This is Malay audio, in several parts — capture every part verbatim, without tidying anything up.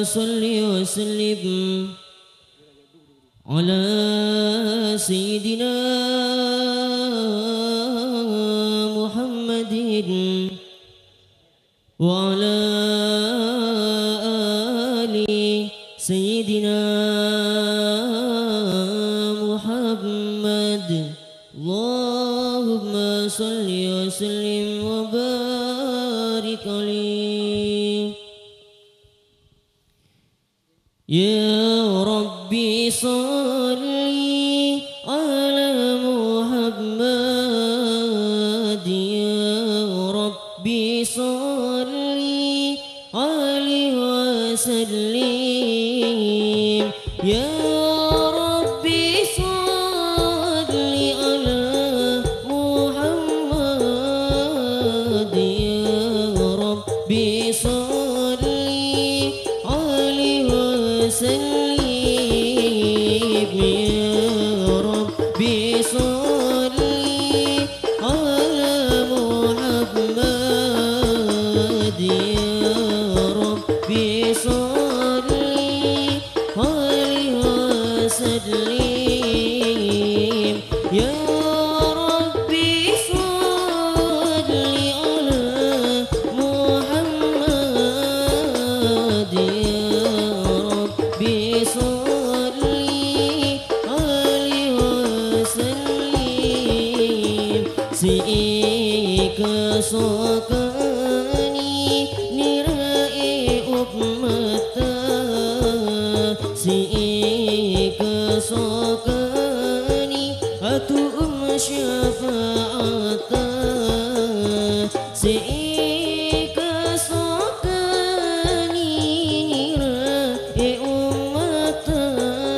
صل وسلم على سيدنا محمد وعلى آل سيدنا محمد اللهم صل وسلم وبارك عليه يا ربي صل على محمد يا ربي صل عليه وسلم يا ربي صل على محمد يا ربي صل عليه وسلم يا ربي صل على محمد يا ربي صل عليه وسلم يا ربي صل على محمد يا ربي صل عليه وسلم سئك سوكاني نرائي أمتا سئك سوكاني أتؤم شفاعتا سئك سوكاني نرائي أمتا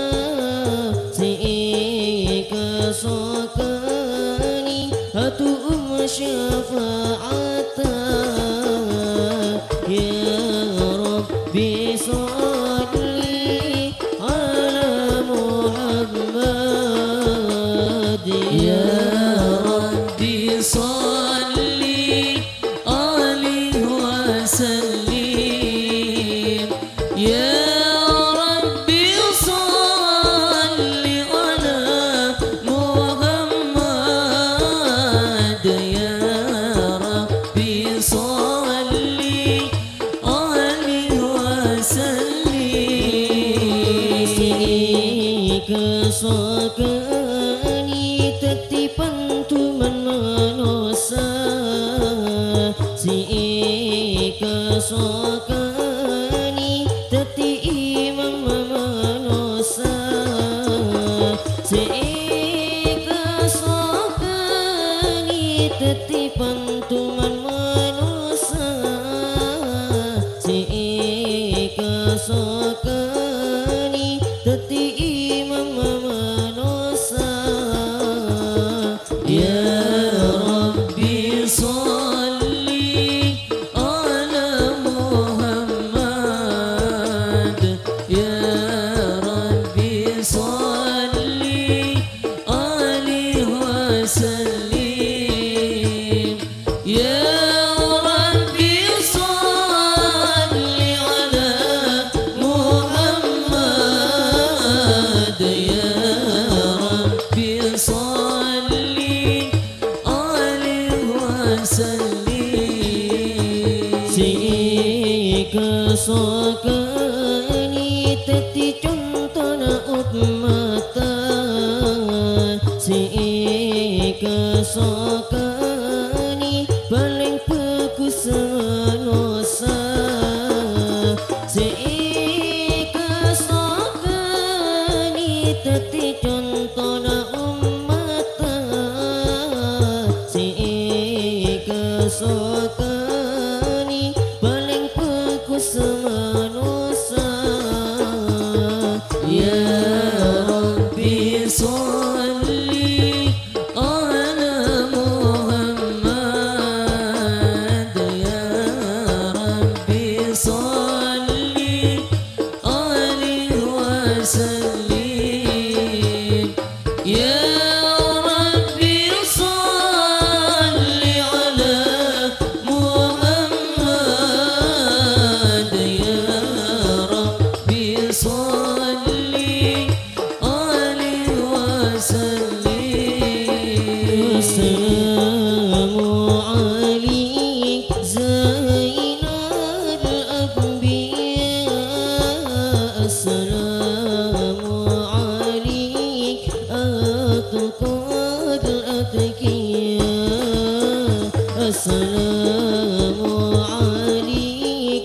سئك سوكاني أتؤم شفاعتا يا ربي صل على محمد يا ربي صل عليه وسلم يا ربي صل على محمد يا ربي صل عليه وسلم سئك سوكاني تتيبان tuman manusia سئك سوكاني teti imam manusia سئك سوكاني tetipan tuman manusia سئك سوكاني teti imam manusia يا ربي صل على محمد يا ربي صل عليه وسلم يا ربي صل على محمد يا ربي صل عليه وسلم سئك سوكاني teti contona ummata سئك سوكاني paling bagus manusia سئك سوكاني teti contona ummata سئك سوكاني paling bagus manusia يا ربي صل على محمد يا Assalamu alaik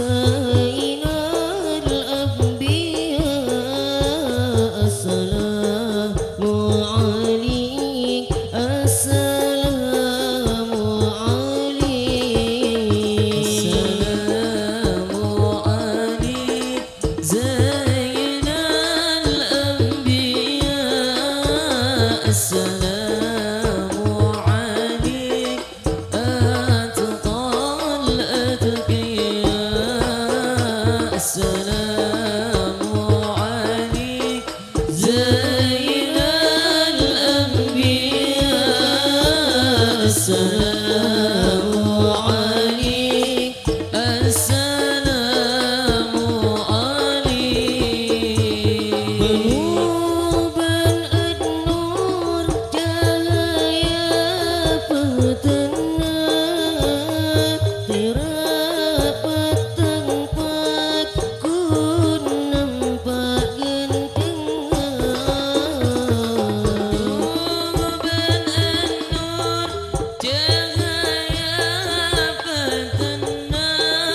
Zainal Anbiya. Assalamu alaik, Assalamu alaik. Assalamu alaik Zainal Anbiya. Assalamu alaik Atqal Atqiya. Assalamu alaik Zainal Anbiya. Assalamu alaik, Assalamu alaik. Penuban ad-nur cahaya petena, terapat tempat ku nampak gentengnya. Penuban an-nur cahaya petena,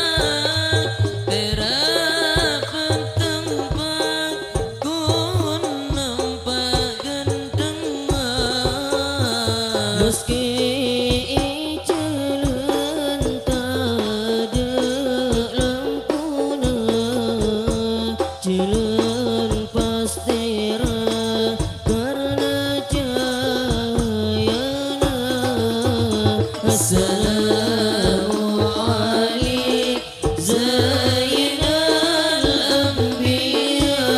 terapat tempat ku nampak gentengnya. Meski jalan tada lampuna, jalan pastera karena cahayana. Assalamu alaik Zainal Anbiya.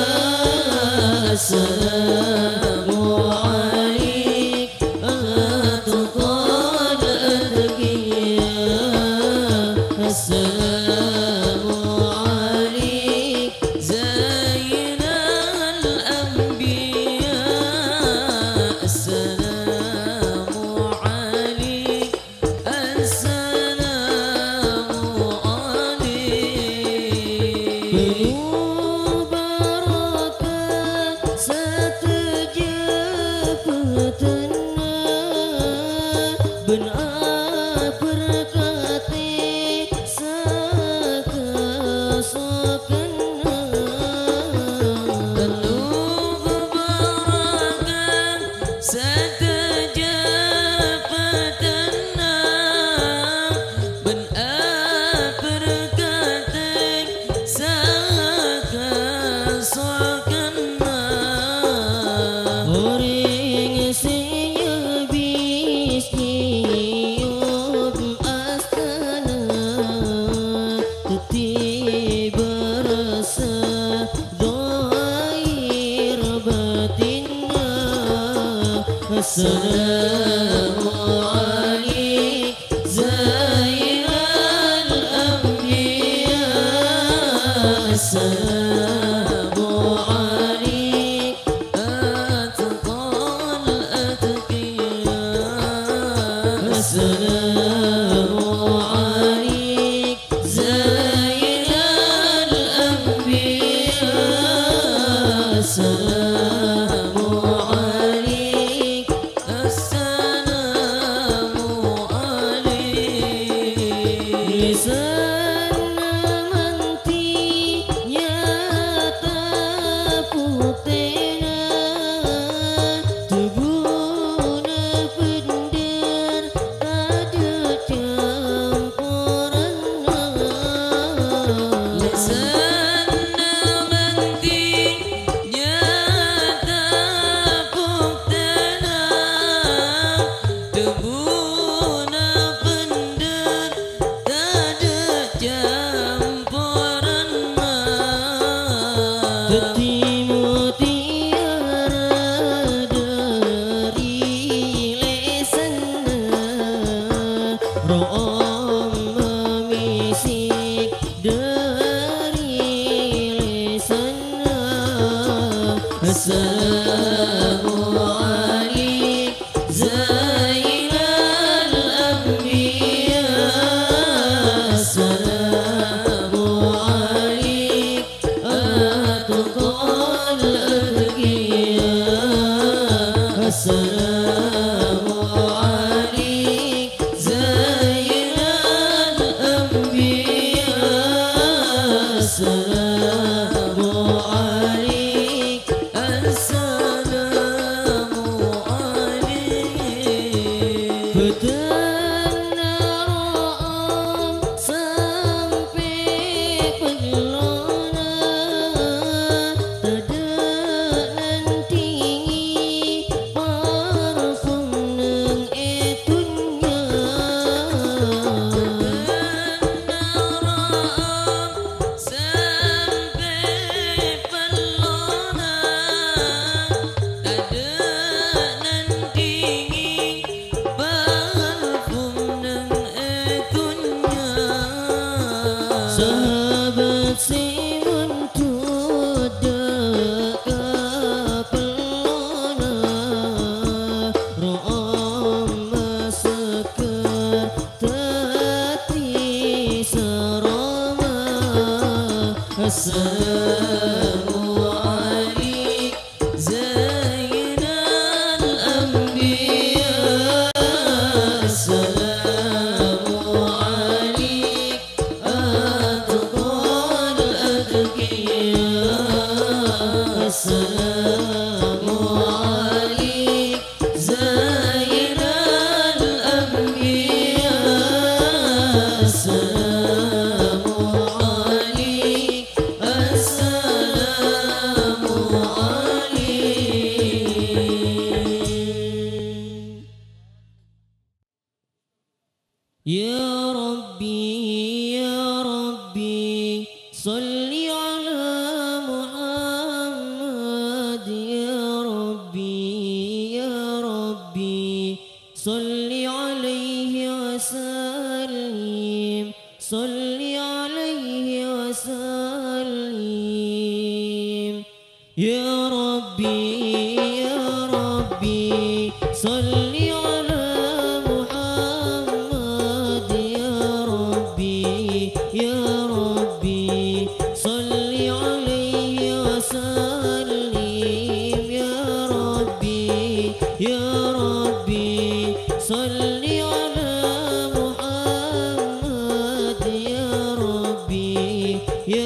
Assalamu alaik Atqal Atqiya. Assalamu alaik Zainal Anbiya. Assalamu alaik, Assalamu alaik. penuh barakah setajab petena, benar berkati sakasokana. Penuh berbarakah setajab petena, benar berkati sakasokana. Orang siya bisnium astana, teti berasa doair batinna. Assalamu alaik Zainal Anbiya. Assalamu alaik Atqal Atqiya. Assalamu alaik Zainal Anbiya. Assalamu alaik, Assalamu alaik. lisan manti nyata putena, tubuhna pendar ada campuranna. Lisanna manti nyata puktana, tebuna pendar tada السلام عليك زين الأنبياء السلام عليك أتقى الأتقياء السلام عليك زين الأنبياء السلام عليك السلام عليك يا ربي يا ربي صل على محمد يا ربي يا ربي صل عليه وسلم صل عليه وسلم يا ربي يا ربي صل على محمد يا ربي يا ربي صل عليه وسلم يا ربي يا ربي صل على محمد يا ربي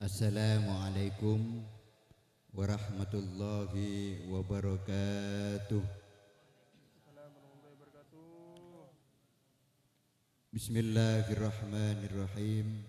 Assalamualaikum warahmatullahi wabarakatuh. Bismillahirrahmanirrahim.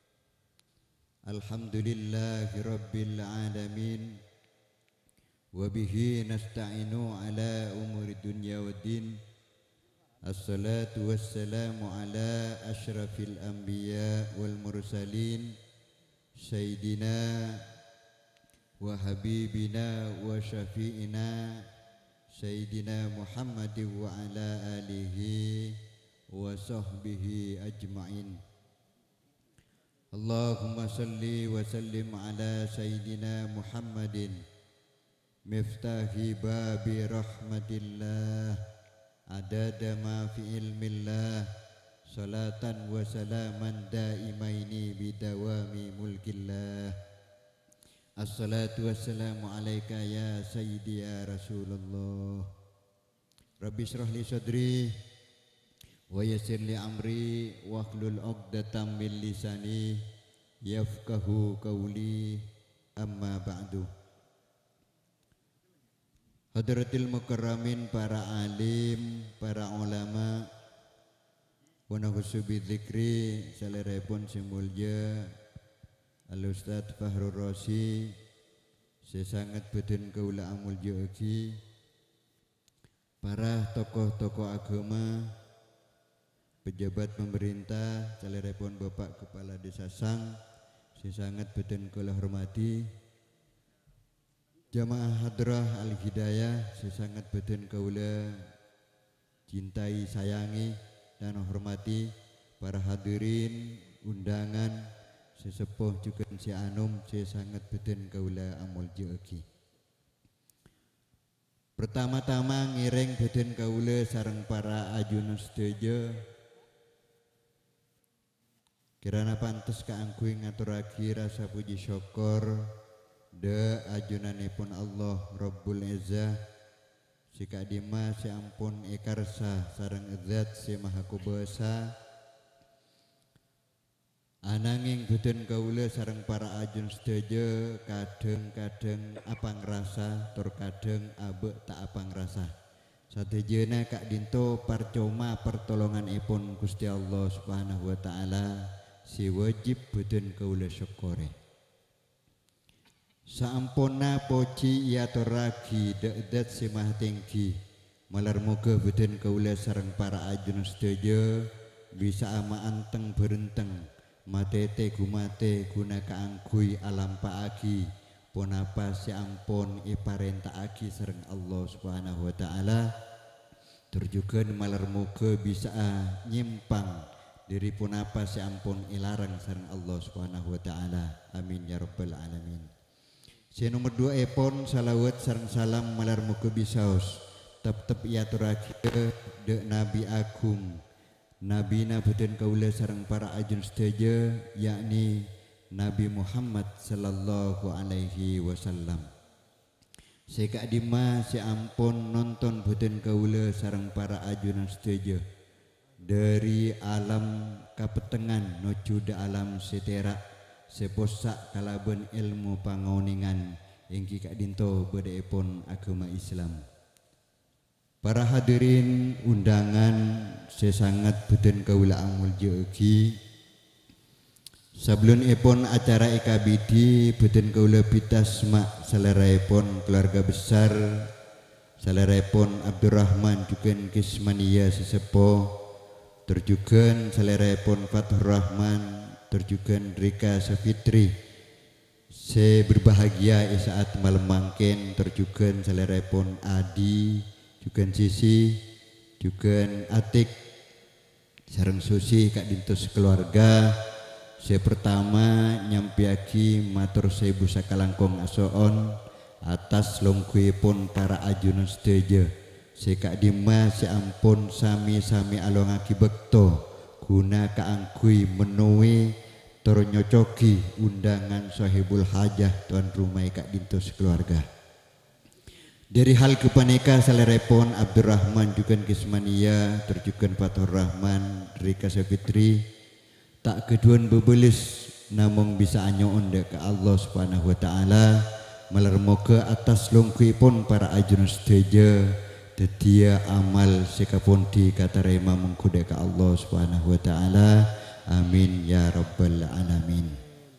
Alhamdulillahi rabbil alamin. Wabihi nasta'inu ala umuri dunya waddin. Assalatu wassalamu ala ashrafil anbiya wal mursalin. Sayyidina wa habibina wa syafi'ina Sayyidina Muhammadin wa ala alihi wa sahbihi ajma'in. Allahumma salli wa sallim ala Sayyidina Muhammadin miftahi babi rahmatillah adada ma fi ilmillah salatan wa salaman daimaini bidawami mulkillah. Assalatu wassalamu alaika ya sayyidi ya Rasulullah. Rabbi syrah li sadri wa yassir li amri wahlul 'uqdatam min lisani yafqahu qawli, amma ba'du. Hadratil mukarramin, para alim, para ulama, wa nafsu bi dzikri salerepun sing mulya Al Ustaz Fahrur Razi, sesangat beden kaula amulya ugi, para tokoh-tokoh agama, pejabat pemerintah, salerepun Bapak Kepala Desa Sang, sesangat beden kaula hormati, jamaah hadrah Al Hidayah, sesangat beden kaula cintai sayangi dan hormati, para hadirin undangan sesepuh juga si anum, saya sangat beden kaula amul jeki. Pertama-tama ngiring beden kaula sareng para ajuna sedaya, kirana pantes kaangkuing ngaturake rasa puji syukur de ajunanipun Allah Rabbul Izzah, si kadima si ampun ekarsa sareng zat si maha kuasa, ananging beden kaula sareng para ajun sedaya kadang-kadang apang rasa tur kadang abek tak apang rasa. Sadayana kak dinto parcoma pertolonganipun Gusti Allah Subhanahu wa taala, si wajib beden kaula syukure. Saampuna poci ia toragi dedet simah tinggi, malar moga beden kaula sareng para ajun sedaya bisa ama anteng berenteng matete gumate guna kaangkui alam paagi punapa si ampun iparentaaki sareng Allah Subhanahu wa taala, turjukeun malar moga bisa nyimpang diri punapa si ampun ilarang sareng Allah Subhanahu wa taala. Amin ya rabbal alamin. Si nomor dua epon salawat sareng salam malar muka bisaos tep-tep iaturake de Nabi Agung, Nabi na beden kaula sareng para ajun sedaya, yakni Nabi Muhammad sallallahu alaihi wasallam. Seka dima si ampun nonton beden kaula sareng para ajun sedaya dari alam kapetengan nuju de alam seterak seposak kalaben ilmu pangoningan ingki kak dinto bedaipun agama Islam. Para hadirin undangan sesangat beden kaula amul jeugi, sabeunipun acara I K B D beden kaula pitasma saleraipun keluarga besar, saleraipun Abdurrahman juken Kismania sesepuh, terjuken saleraipun Fathur Rahman, terjukan Rika Safitri, saya berbahagia saat malam mangken, terjukan salerepon Adi, juga Sisi, juga Atik, sareng Susi kak dintos keluarga. Saya pertama nyampiaki matur sebu sakalangkong asoon atas longkuipun para ajun sedaya. Saya kak dima si ampun sami-sami alongaki bekto guna kaangkui menuhi ternyocoki undangan sahibul hajah tuan rumah kak dintos keluarga. Dari hal kepaneka salerepon Abdurrahman juga Kismania, terjukan Fathur Rahman, Rika Safitri, tak keduan bebelis namung bisa anyoon dek ke Allah subhanahu wa ta'ala melarmoga atas lungkuipun para ajun sedaja dedia amal sikapun di kata rema mengkuda ke Allah subhanahu wa ta'ala. Amin ya rabbal alamin.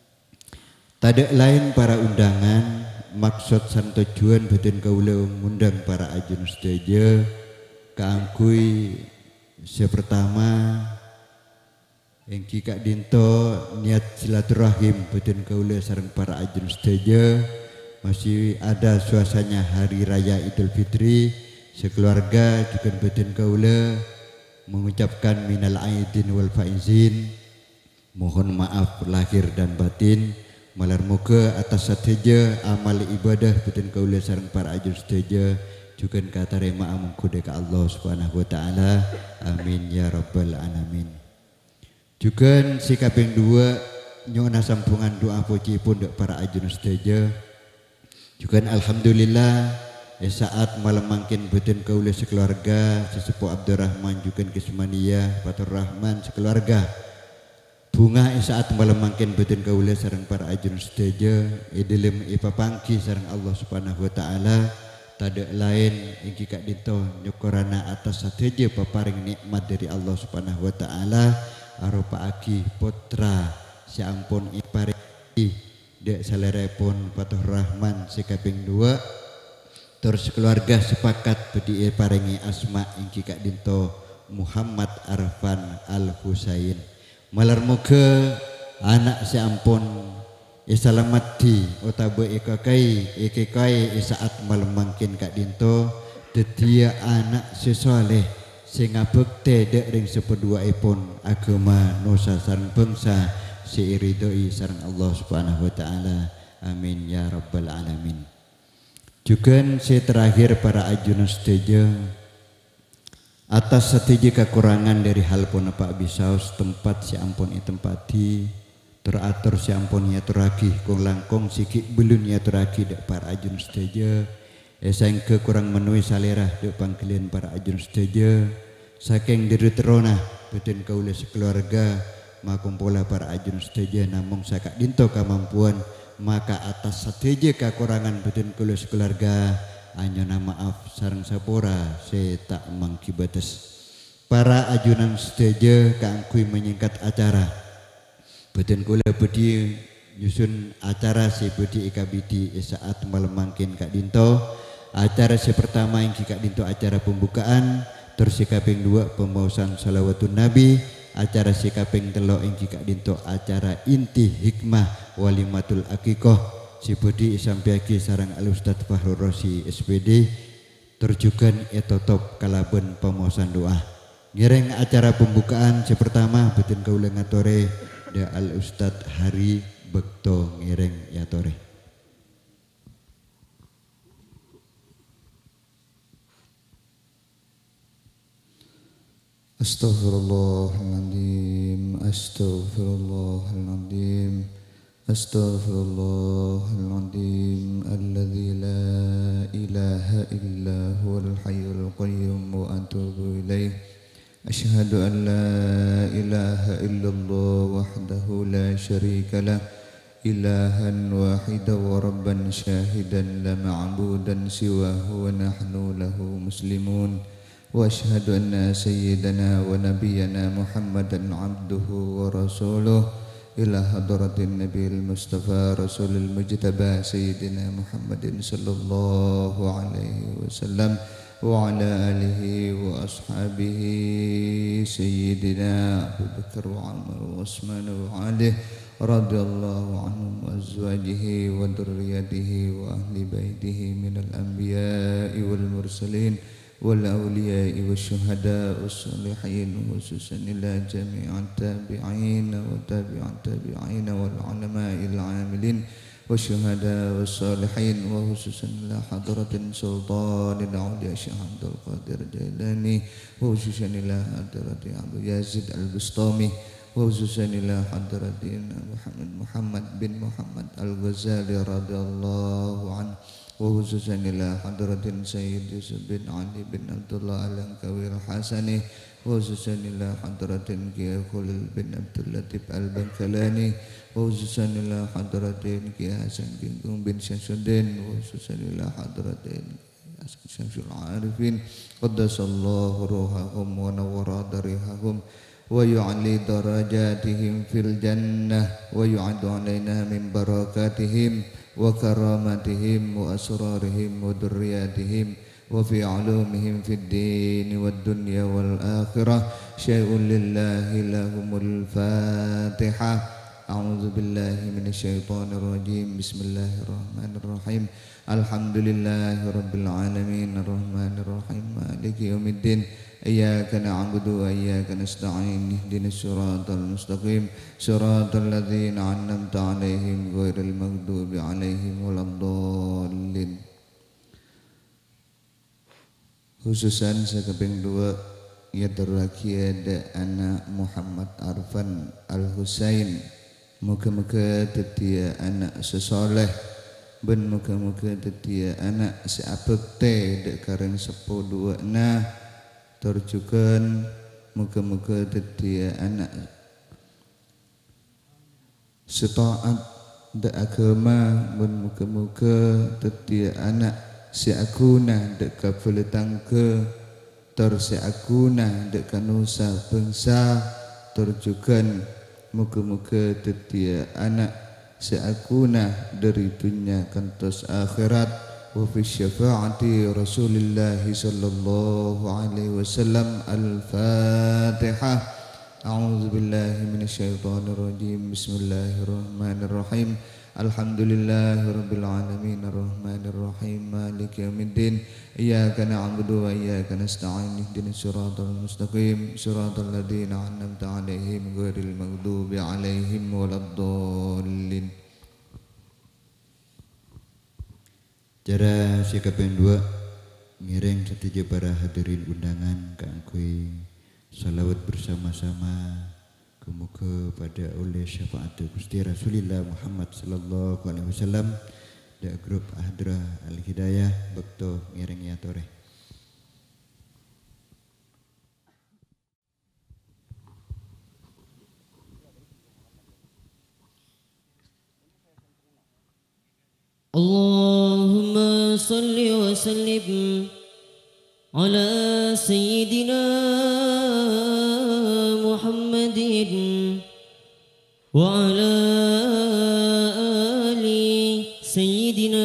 Tadek lain para undangan maksud san tujuan batin kaula ngundang para ajun sedaja kaangkui sepertama engki kak dinto niat silaturahim batin kaula sareng para ajun sedaja. Masih ada suasana hari raya Idul Fitri, sekeluarga juga batin kaula mengucapkan minal aidin wal faizin, mohon maaf lahir dan batin. Malar moga atas sateja amal ibadah batin kaula sareng para ajun sedaja juga kata rema amungkuda ka Allah subhanahu wa ta'ala. Amin ya rabbal alamin. Juga sikap yang dua nyona sampungan doa puji pun dek para ajun sedaja. Juga alhamdulillah eh, saat malam mangkin batin kaula sekeluarga sesepuh Abdurrahman juga Kismaniyah Fatur Rahman sekeluarga bunga eh, saat malam mangkin batin kaula sareng para ajun sedaja edelem ipapangki sareng Allah subhanahu wa ta'ala. Tada lain ingki kak dinto nyokorana atas sateja paparing nikmat dari Allah subhanahu wa ta'ala arupa aki putra si ampun iparing dek salerepon Fatur Rahman sikaping dua terus keluarga sepakat bedi paringi asma ingki kak dinto Muhammad Arfan Al Husain. Malar moga anak si ampun isalamati otabe ikakai ikikai saat malam mangkin kak dinto dedia anak si soleh sing ngabekte dek ring sepedua ipun agama nusa sareng bangsa si iridoi sareng Allah subhanahu wa ta'ala. Amin ya rabbal alamin. Juga si terakhir para ajun sedaja atas setuju kekurangan dari hal pun apa bisaus tempat si ampun itempati teratur si ampun ya turaki kong langkong sikik belun ya turaki dek para ajun sedaja esang kekurang menuhi salerah dek pangkilian para ajun sedaja saking diri terona batin kaula sekeluarga makumpola para ajun sedaja namung sakak dinto kemampuan maka atas sateja kekurangan batin kaula sekeluarga anyona maaf sareng sapora se tak mangkibates para ajunan sedaja kaangkui menyingkat acara batin kaula bedi nyusun acara si bedi ikabidi saat malam mangkin kak dinto acara si pertama yang kak dinto acara pembukaan terus si kaping dua pembausan salawatun nabi acara si kaping telo ing kak dinto acara inti hikmah walimatul akikoh si budi sampiaki sarang al Ustadz Fahrul Rosi S P D terjugan etotop kalaben pemosan doa ngiring acara pembukaan si pertama betin kaula ngatore da al Ustadz Hari Bekto ngiring yatore. Astaghfirullahaladzim, astaghfirullahaladzim, astaghfirullahaladzim, alladzi la ilaha illa huwal hayyul qayyum wa atubu ilaih. Ashhadu an la ilaha illallah wahdahu la syarika lah, ilahan wahidan wa rabban syahidan la ma'budan siwahu wa nahnu lahu muslimun. وأشهد أن سيدنا ونبينا محمدا عبده ورسوله إلى حضرة النبي المصطفى رسول المجتبى سيدنا محمد صلى الله عليه وسلم وعلى آله وأصحابه سيدنا أبو بكر وعمر وعثمان وعلي رضي الله عنهم وأزواجه وذريته وأهل بيته من الأنبياء والمرسلين والأولياء والشهداء والصالحين وخصوصا إلى جميع التابعين وتابع التابعين والعلماء العاملين والشهداء والصالحين وخصوصا إلى حضرة سلطان العليا الشيخ عبد القادر الجيلاني وخصوصا إلى حضرة عبد يزيد البسطامي وخصوصا إلى حضرة محمد محمد بن محمد الغزالي رضي الله عنه وخصوصا إلى حضرة سيد يوسف بن علي بن عبد الله الأنكوي الحسني وخصوصا إلى حضرة كي خليل بن عبد اللطيف البنكلاني وخصوصا إلى حضرة كي حسن كينكم بن شمسudin وخصوصا إلى حضرة شمس العارفين قدس الله روحهم ونور ضريحهم ويعلي درجاتهم في الجنة ويعد علينا من بركاتهم وكرامتهم وأسرارهم وذرياتهم وفي علومهم في الدين والدنيا والآخرة شيء لله لهم الفاتحة. أعوذ بالله من الشيطان الرجيم. بسم الله الرحمن الرحيم. الحمد لله رب العالمين الرحمن الرحيم مالك يوم الدين إياك نعبد وإياك نستعين اهدنا الصراط المستقيم صراط الذين أنعمت عليهم غير المغضوب عليهم ولا الضالين. Khususan sekeping dua ya terlaki ada anak Muhammad Arfan Al-Husain. Muka-muka tetia anak sesoleh ben muka-muka tetia anak seapekte dek kareng sepo dua na terjukan muka-muka tetia anak setaat dek agama ben muka-muka tetia anak seakunah dek kafeletang ke ter seakunah dek kanusa bangsa terjukan muka-muka tetia anak seakunah dari dunia kantos akhirat wa fi syafaati Rasulillah sallallahu alaihi wasallam. Al-Fatihah. A'udzu billahi minasyaitonir rajim. Bismillahirrahmanirrahim. Alhamdulillahirabbil alamin arrahmanir rahim maliki yaumiddin iyyaka na'budu wa iyyaka nasta'in ihdinas siratal mustaqim siratal ladzina an'amta 'alaihim ghairil maghdubi 'alaihim waladdallin. Cara sikap yang dua ngiring setiap para hadirin undangan kangkui salawat bersama-sama kemuka pada oleh syafaat Gusti Rasulillah Muhammad sallallahu alaihi wasallam da grup Ahdra Al-Hidayah bekto ngiring ya tore. Allahumma salli wa sallim ala sayyidina Muhammadin wa ala ali sayyidina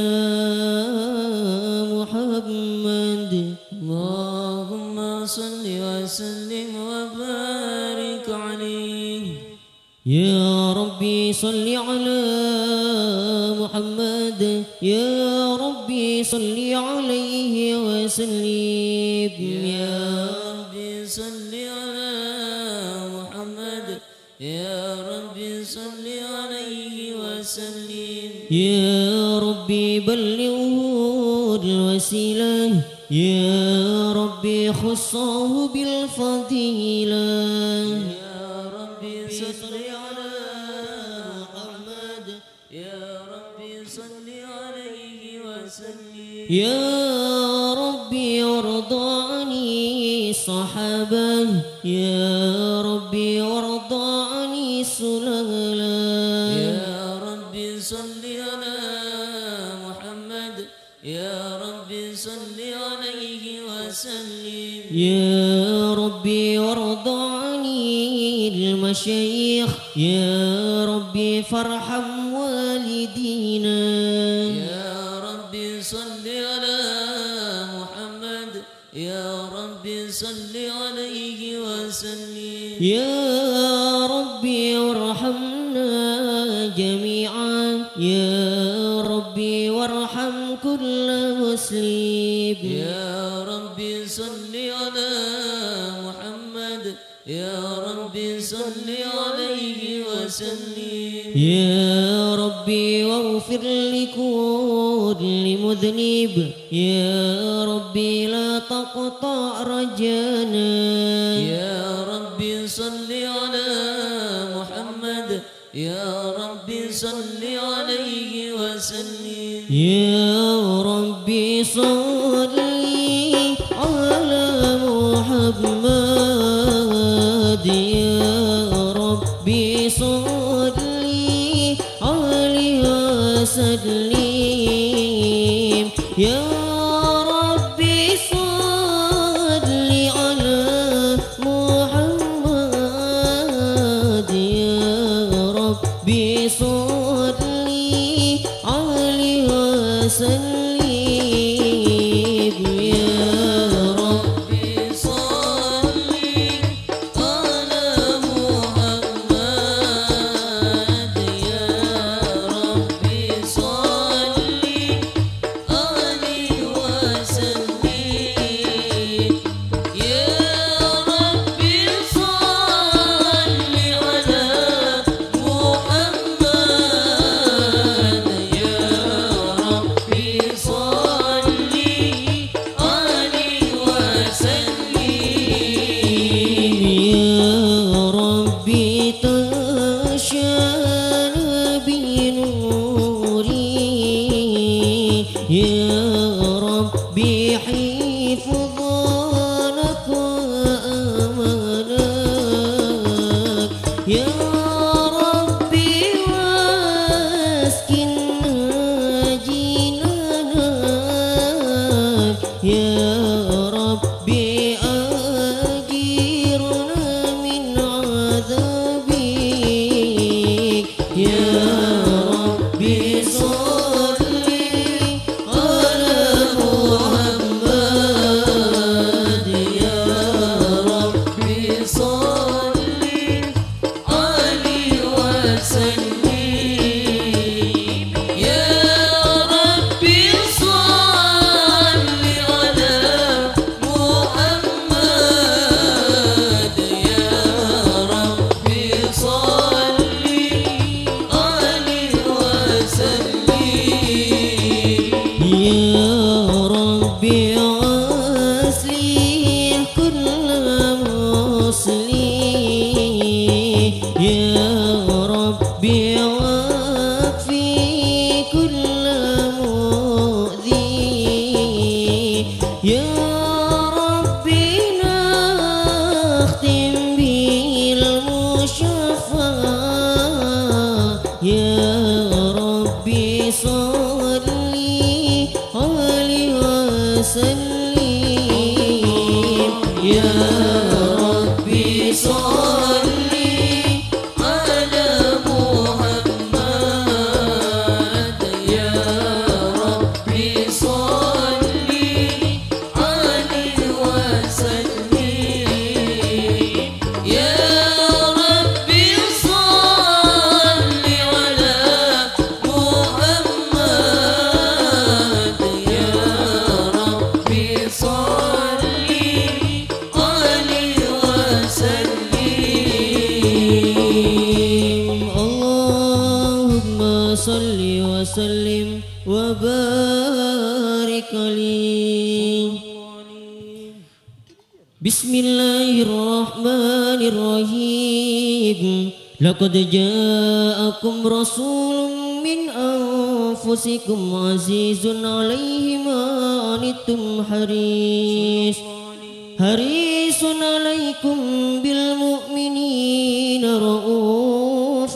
Muhammad. Allahumma salli wa sallim wa barik alaihi. Ya Rabbi salli ala Muhammad, Ya Rabbi salli alaihi wa sallim. Ya Rabbi salli ala Muhammad, Ya Rabbi salli alaihi wa sallim. Ya Rabbi ballighu al-wasilah, Ya Rabbi khussahu bil fadilah. Ya Rabbi salli ala Muhammad, Ya Rabbi salli alaihi wa sallim. Ya Rabbi warda ani sahabah, Ya Rabbi warda ani sulala. Ya Rabbi salli ala Muhammad, Ya Rabbi salli alaihi wa sallim. Ya Rabbi warda ani al-masyayikh, Ya Rabbi farham walidina. Ya Rabbi salli ala Muhammad, Ya Rabbi salli alaihi wa sallim. Ya Rabbi warhamna jami'an, Ya Rabbi warham kulla muslim. Ya Rabbi salli ala Muhammad, Ya Rabbi salli alaihi wa sallim. Ya Rabbi waghfir likulli mudhnib, Ya Rabbi la taqta' rajana. Ya Rabbi salli ala Muhammad, Ya Rabbi salli alaihi wa وسلم يا ربي صل على محمد يا ربي صل عليه وسلم يا ربي صل على محمد يا ربي صل عليه وسلم يا ربي صل على محمد يا ربي صل عليه وسلم يا ربي صل على محمد يا ربي صل عليه وسلم يا ربي تشان بنوري يا ربي حفظانك وأمانك يا ربي واسكننا جنانك يا ربي أجيرنا من عذابك يا ربي صل على محمد يا ربي صل عليه وسلم يا ربي صل على محمد يا ربي صل عليه وسلم يا ربي أصلح كل مسلم يا ربي واكفي كل مؤذي يا ربي نختم بالمشفى يا ربي صل عليه وسلم يا ربي صل على محمد يا ربي صل عليه وسلم يا ربي صل على محمد يا ربي صل عليه وسلم اللهم صل وسلم وبارك عليه بسم الله الرحمن الرحيم لقد جاءكم رسول من أنفسكم عزيز عليه ما عنتم حريص حريص عليكم بالمؤمنين رؤوف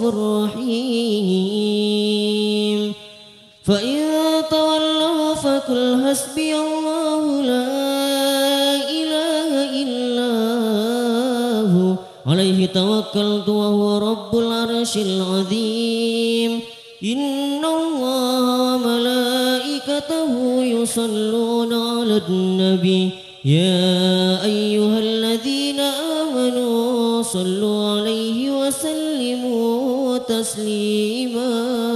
رحيم فإن تولوا فقل حسبي الله لا إله إلا هو عليه توكلت وهو رب العرش العظيم إن الله وملائكته يصلون على النبي يا أيها الذين آمنوا صلوا عليه وسلموا تسليما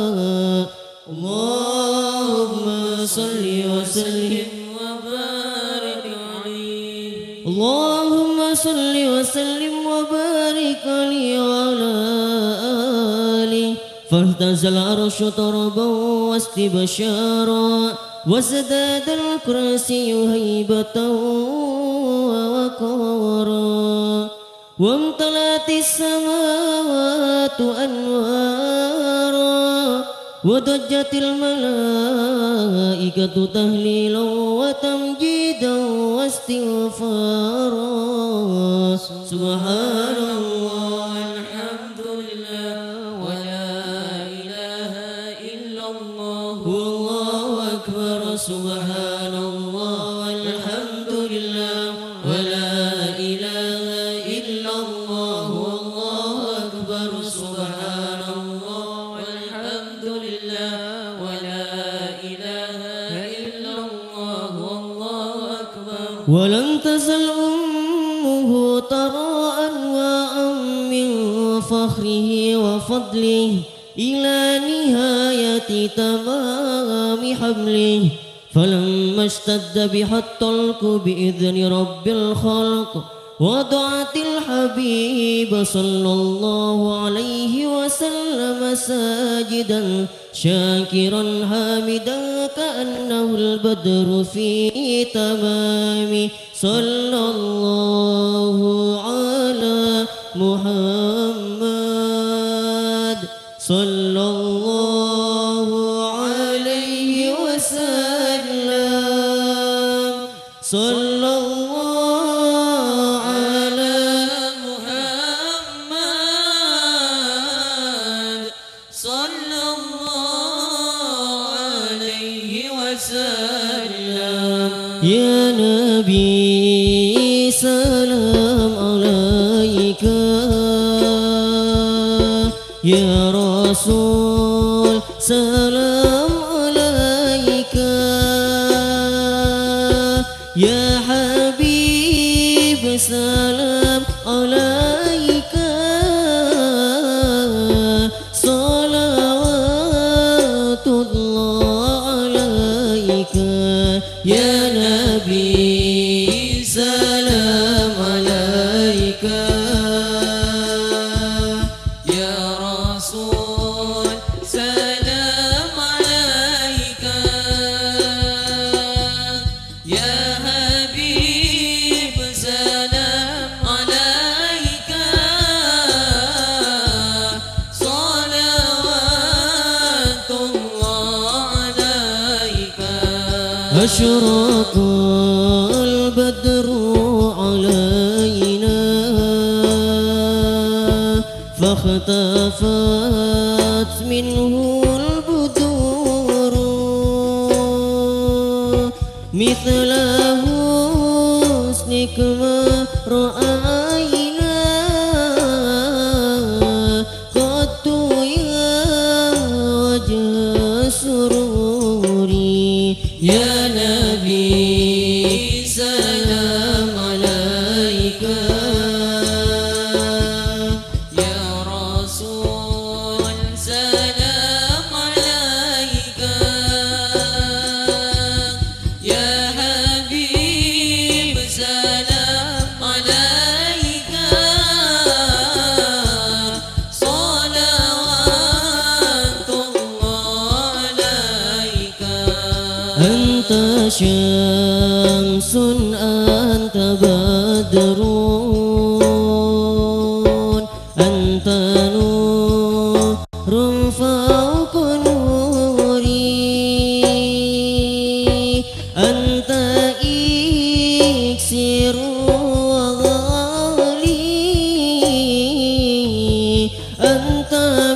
اللهم صل وسلم وبارك عليه اللهم صل وسلم وبارك عليه وعلى آله فاهتز العرش طربا واستبشارا وازداد الكرسي هيبة ووقارا وامتلأت السماوات أنوارا وضجت الملائكة تهليلا وتمجيدا واستغفارا سبحان الله الحمد لله ولا إله إلا الله والله أكبر سبحان الله والحمد لله ولا إله إلا الله والله أكبر سبحان الله والحمد لله ولا إله إلا الله والله أكبر. ولم تزل أمه ترى أنواعا من فخره وفضله إلى نهاية تمام حمله فلما اشتد بها الطلق بإذن رب الخلق وضعت الحبيب صلى الله عليه وسلم ساجدا شاكرا حامدا كأنه البدر في تمام صلى الله على محمد صلى الله عليه وسلم صلى الله على محمد صلى الله عليه وسلم. يا نبي سلام عليك يا رسول سلام عليك يا حبيب سلام عليك صلوات الله عليك يا نبي سلام عليك يا رسول سلام عليك يا حبيب سلام عليك صلوات الله عليك. أشرق البدر علينا فاختفت منه البدور مثل حسنك ما رأينا قط يا وجه سروري يا نبي سلام عليك يا رسول سلام عليك يا حبيب سلام عليك صلوات الله عليك. أنت شمس أنت بدر أنت نور فوق نوري أنت إكسير وغالي أنت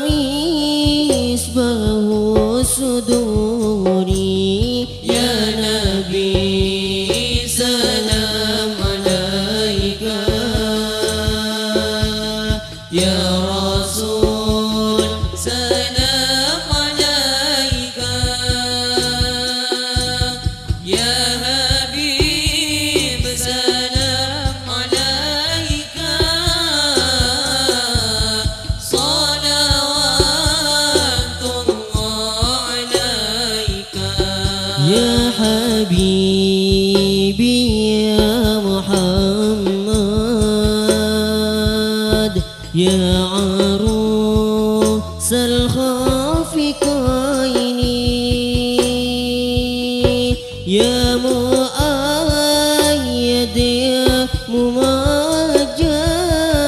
مصباح صدوري يا نبي سلام عليك يا رسول سلام عليك يا حبيب سلام عليك صلوات الله عليك. يا حبيبي يا محمد يا عروس الخافقين يا مؤيد يا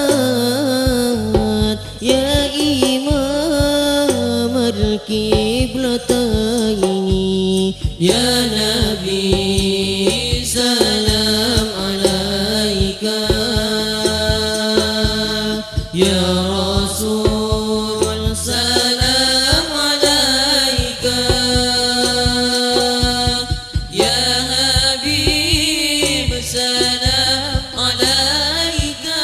ممجد يا إمام الكبار Ya Nabi salam alaika Ya Rasul salam alaika Ya Habib salam alaika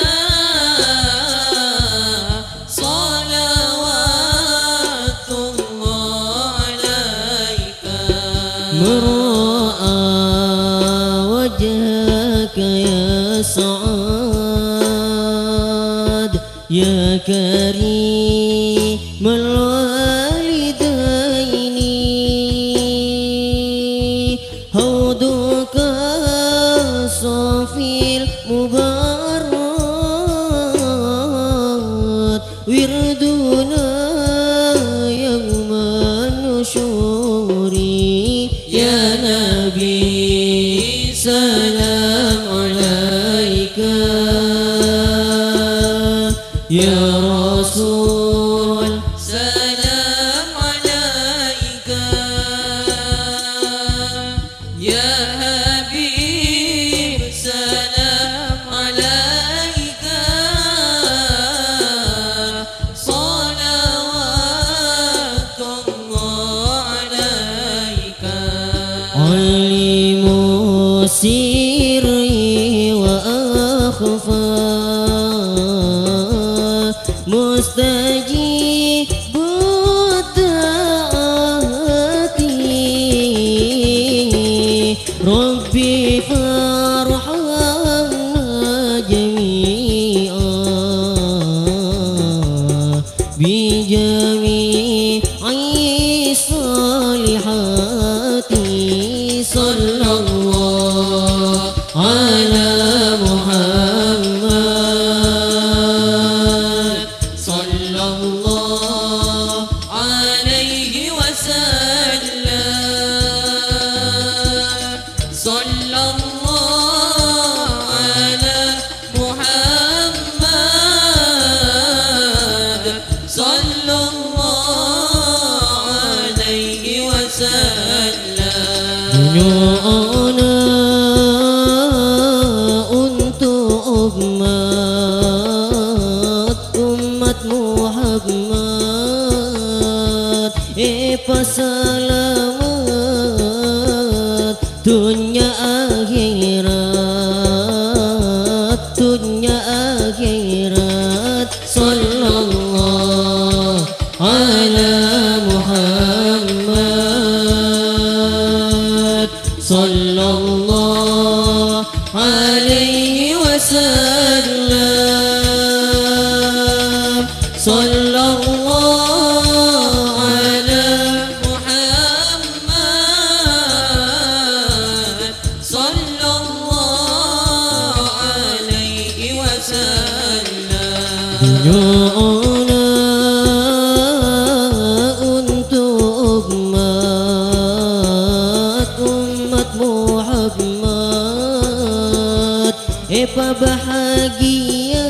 salawatullah alaika Mura'a wajhaka ya Sa'ad Ya Karim al-walidaini Hauduka safil mubarak Wirduna yawman nusyuri Ya Nabi salam alaika Ya Rasul salam alaika Ya Habib salam alaika salawatullah alaika Alimu sirri wa akhfa mustajib da'ati Rabbi farhamna jami'an bi jami'i salihati sallallahu ala Muhammad sallallahu alaihi wasallam sallallahu ala Muhammad sallallahu alaihi wasallam Dunya'ana untuk umat umat Muhammad Epa selamat dunia akhirat dunia akhirat sallallahu ala Muhammad sallallahu alaihi wasallam sallallahu ala Muhammad sallallahu alaihi wasallam Dunya'ana untuk umat umat Muhammad Epa bahagia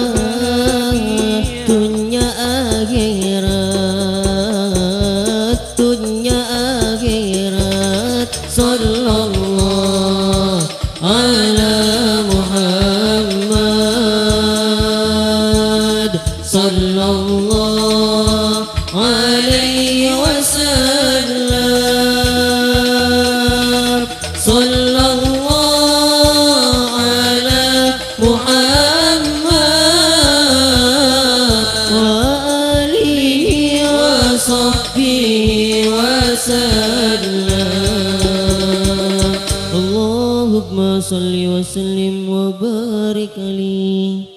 dunia akhirat dunia akhirat sallallahu ala Muhammad sallallahu alaihi wasallam sallallahu ala Muhammad wa alihi wa sahbihi wasallam Allahumma salli wa sallim wa barik alaihi